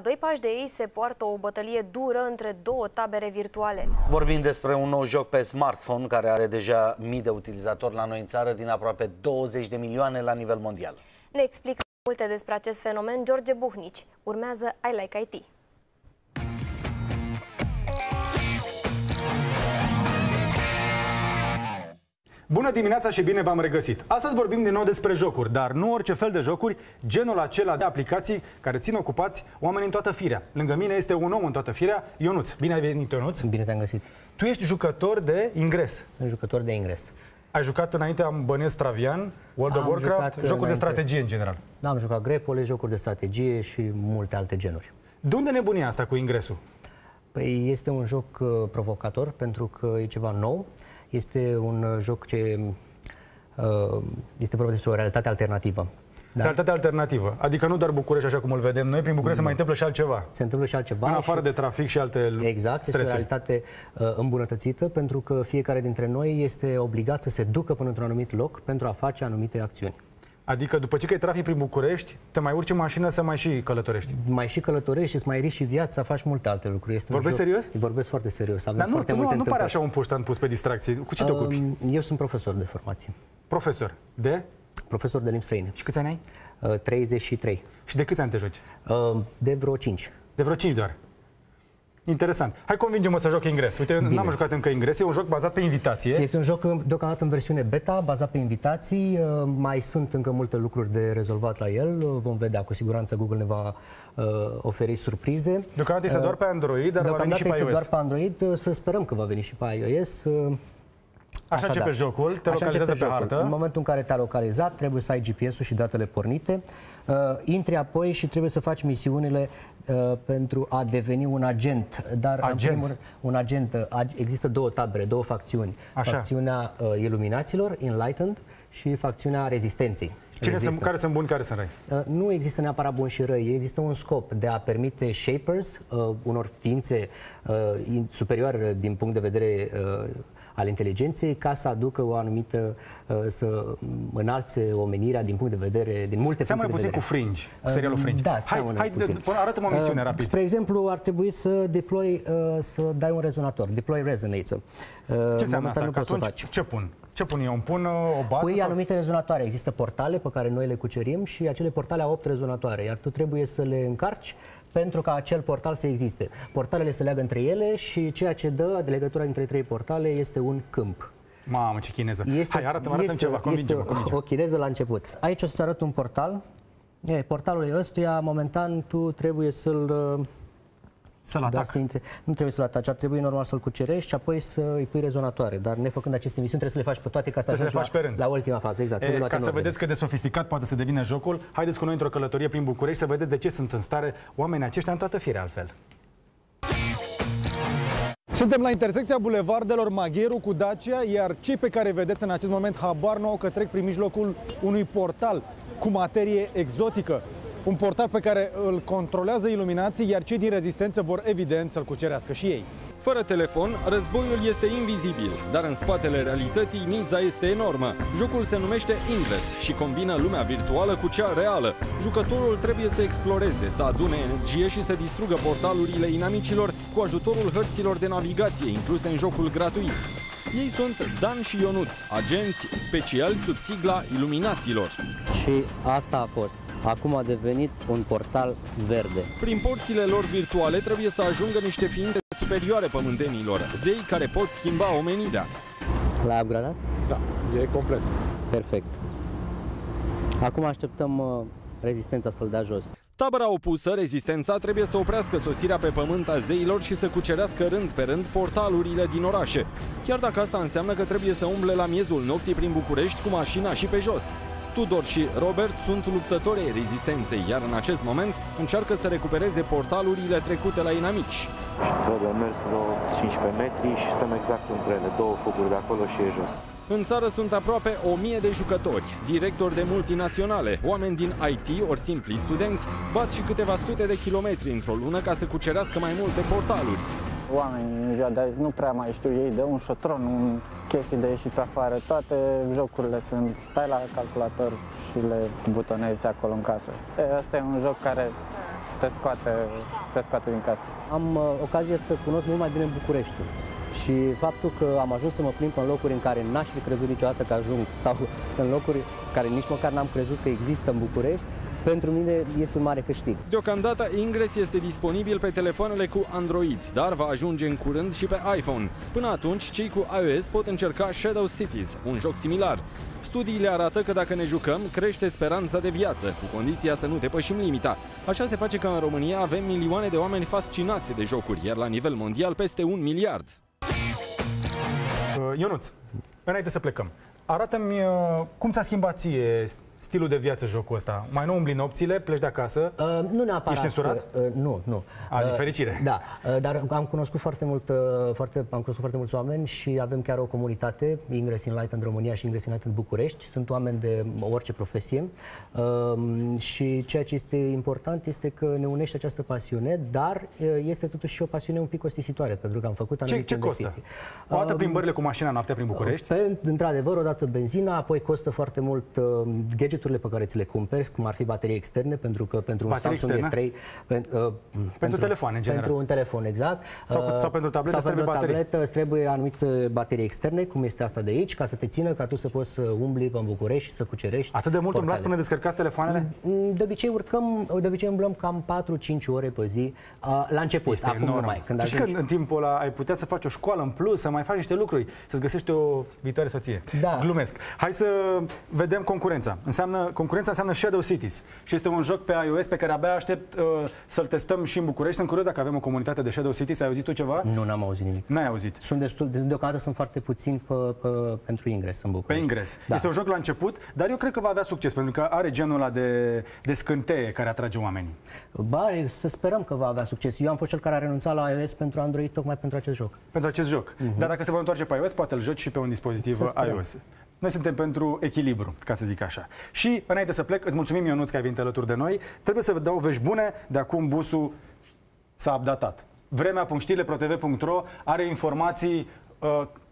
doi pași de ei se poartă o bătălie dură între două tabere virtuale. Vorbim despre un nou joc pe smartphone care are deja mii de utilizatori la noi în țară, din aproape 20 de milioane la nivel mondial. Ne explică multe despre acest fenomen George Buhnici. Urmează I Like IT. Bună dimineața și bine v-am regăsit! Astăzi vorbim din nou despre jocuri, dar nu orice fel de jocuri, genul acela de aplicații care țin ocupați oamenii în toată firea. Lângă mine este un om în toată firea, Ionuț. Bine ai venit, Ionuț! Bine te-am găsit! Tu ești jucător de ingres. Sunt jucător de ingres. Ai jucat înainte, am bănuiesc, Travian, World of Warcraft, jocuri de strategie în general. Da, am jucat grepole, jocuri de strategie și multe alte genuri. De unde nebunia asta cu ingresul? Păi este un joc provocator pentru că e ceva nou. Este un joc ce este vorba despre o realitate alternativă. Da? Realitate alternativă. Adică nu doar București așa cum îl vedem noi, prin București se mai întâmplă și altceva. Se întâmplă și altceva. În afară de trafic și alte exact, stresuri. este o realitate îmbunătățită pentru că fiecare dintre noi este obligat să se ducă până într-un anumit loc pentru a face anumite acțiuni. Adică după ce că e trafic prin București, te mai urci în mașină să mai și călătorești. Mai și călătorești, îți mai riști și viața, faci multe alte lucruri. Vorbești serios? Vorbesc foarte serios. Dar nu pare așa un puștan pus pe distracție. Cu ce te ocupi? Eu sunt profesor de formație. Profesor de? Profesor de limbi străine. Și câți ani ai? 33. Și de câți ani te joci? De vreo 5. De vreo 5 doar. Interesant. Hai convinge-mă să joc ingres. Uite, eu n-am jucat încă ingres, e un joc bazat pe invitație. Este un joc deocamdată în versiune beta, bazat pe invitații. Mai sunt încă multe lucruri de rezolvat la el. Vom vedea, cu siguranță Google ne va oferi surprize. Deocamdată este doar pe Android, dar va veni și pe iOS. Doar pe Android, să sperăm că va veni și pe iOS. Așa începe jocul, te localizează pe hartă. În momentul în care te-a localizat, trebuie să ai GPS-ul și datele pornite. Intri apoi și trebuie să faci misiunile pentru a deveni un agent. Dar un agent. Există două tabere, două facțiuni. Așa. Facțiunea iluminaților, Enlightened, și facțiunea rezistenței. Care sunt buni, care sunt răi? Nu există neapărat buni și răi. Există un scop de a permite shapers, unor ființe superioare din punct de vedere al inteligenței, ca să aducă o anumită, să înalțe omenirea din punct de vedere, din multe puncte de vedere. Seamănă puțin cu Fringe, serialul Fringe. Da, hai arată-mă o misiune rapid. Spre exemplu, ar trebui să deploy, să dai un rezonator, deploy resonator. Ce înseamnă asta? Că atunci ce pun? Ce pun eu? Îmi pun o bază? Pui anumite rezonatoare. Există portale pe care noi le cucerim și acele portale au 8 rezonatoare, iar tu trebuie să le încarci pentru ca acel portal să existe. Portalele se leagă între ele și ceea ce dă de legătura între 3 portale este un câmp. Mamă, ce chineză! Hai, arată-mi ceva, convinge-mă. O chineză la început. Aici o să-ți arăt un portal. Portalul ăstuia, momentan, tu trebuie să-l nu trebuie să-l ataci, ar trebui normal să-l cucerești și apoi să îi pui rezonatoare. Dar nefăcând aceste misiuni, trebuie să le faci pe toate ca să ajungi la ultima fază. Exact. Ca să vedeți cât de sofisticat poate să devină jocul, haideți cu noi într-o călătorie prin București să vedeți de ce sunt în stare oamenii aceștia în toată firea altfel. Suntem la intersecția bulevardelor Magheru cu Dacia, iar cei pe care vedeți în acest moment habar n-au că trec prin mijlocul unui portal cu materie exotică. Un portal pe care îl controlează iluminații, iar cei din rezistență vor evident să-l cucerească și ei. Fără telefon, războiul este invizibil, dar în spatele realității miza este enormă. Jocul se numește Ingress și combină lumea virtuală cu cea reală. Jucătorul trebuie să exploreze, să adune energie și să distrugă portalurile inamicilor cu ajutorul hărților de navigație incluse în jocul gratuit. Ei sunt Dan și Ionuț, agenți speciali sub sigla Iluminaților. Și asta a fost. Acum a devenit un portal verde. Prin porțile lor virtuale trebuie să ajungă niște ființe superioare pământenilor, zei care pot schimba omenirea. L-ai upgradat? Da, e complet. Perfect. Acum așteptăm rezistența să-l dea jos. Tabăra opusă, rezistența, trebuie să oprească sosirea pe pământ a zeilor și să cucerească rând pe rând portalurile din orașe. Chiar dacă asta înseamnă că trebuie să umble la miezul nopții prin București cu mașina și pe jos. Tudor și Robert sunt luptători ai rezistenței, iar în acest moment încearcă să recupereze portalurile trecute la inamici. Trebuie mers vreo 15 metri și stăm exact între ele, două fuguri de acolo și e jos. În țară sunt aproape 1000 de jucători, directori de multinaționale, oameni din IT ori simpli studenți, bat și câteva sute de kilometri într-o lună ca să cucerească mai multe portaluri. Oamenii în ziua de azi nu prea mai știu ei de un șotron, un chestii de ieșit pe afară. Toate jocurile sunt, stai la calculator și le butonezi acolo în casă. Asta e un joc care te scoate din casă. Am ocazia să cunosc mult mai bine Bucureștiul. Și faptul că am ajuns să mă plimb în locuri în care n-aș fi crezut niciodată că ajung, sau în locuri care nici măcar n-am crezut că există în București, pentru mine este un mare câștig. Deocamdată Ingress este disponibil pe telefoanele cu Android, dar va ajunge în curând și pe iPhone. Până atunci, cei cu iOS pot încerca Shadow Cities, un joc similar. Studiile arată că dacă ne jucăm, crește speranța de viață, cu condiția să nu depășim limita. Așa se face că în România avem milioane de oameni fascinați de jocuri, iar la nivel mondial peste 1 miliard. Ionuț, înainte să plecăm, arată-mi cum ți-a schimbat ție stilul de viață jocul ăsta. Mai nu umbli nopțile, pleci de acasă? Nu neapărat. Ești însurat? Nu. Din fericire. Da, dar am cunoscut foarte mulți oameni și avem chiar o comunitate, Ingress Enlightened România și Ingress Enlightened București. Sunt oameni de orice profesie și ceea ce este important este că ne unește această pasiune, dar este totuși și o pasiune un pic costisitoare, pentru că am făcut anumite investiții. O dată plimbările cu mașina noaptea prin București? Într-adevăr, odată benzina, apoi costă foarte mult gadgeturile pe care ți le cumperi, cum ar fi baterii externe, pentru că pentru un Samsung S3... Pentru telefon, în general. Pentru un telefon, exact. Sau pentru tabletă, îți trebuie anumite baterii externe, cum este asta de aici, ca să te țină, ca tu să poți să umbli pe București și să cucerești. Atât de mult umblați până descărcați telefoanele? De obicei umblăm cam 4-5 ore pe zi, la început, este acum enorm. nu mai. Și când în timpul ăla ai putea să faci o școală în plus, să mai faci niște lucruri, să-ți găsești o viitoare soție. Da. Glumesc. Hai să vedem concurența. Concurența înseamnă Shadow Cities și este un joc pe iOS pe care abia aștept să-l testăm și în București. Sunt curios dacă avem o comunitate de Shadow Cities. Ai auzit tu ceva? Nu, n-am auzit nimic. N-ai auzit? Deocamdată sunt foarte puțini pentru Ingress în București. Pe Ingress. Da. Este un joc la început, dar eu cred că va avea succes, pentru că are genul ăla de scânteie care atrage oamenii. Să sperăm că va avea succes. Eu am fost cel care a renunțat la iOS pentru Android tocmai pentru acest joc. Pentru acest joc. Dar dacă se va întoarce pe iOS, poate îl joci și pe un dispozitiv iOS. Noi suntem pentru echilibru, ca să zic așa. Și, înainte să plec, îți mulțumim, Ionuț, că ai venit alături de noi. Trebuie să vă dau vești bune, de acum busul s-a updatat. Vremea.știrile.protv.ro are informații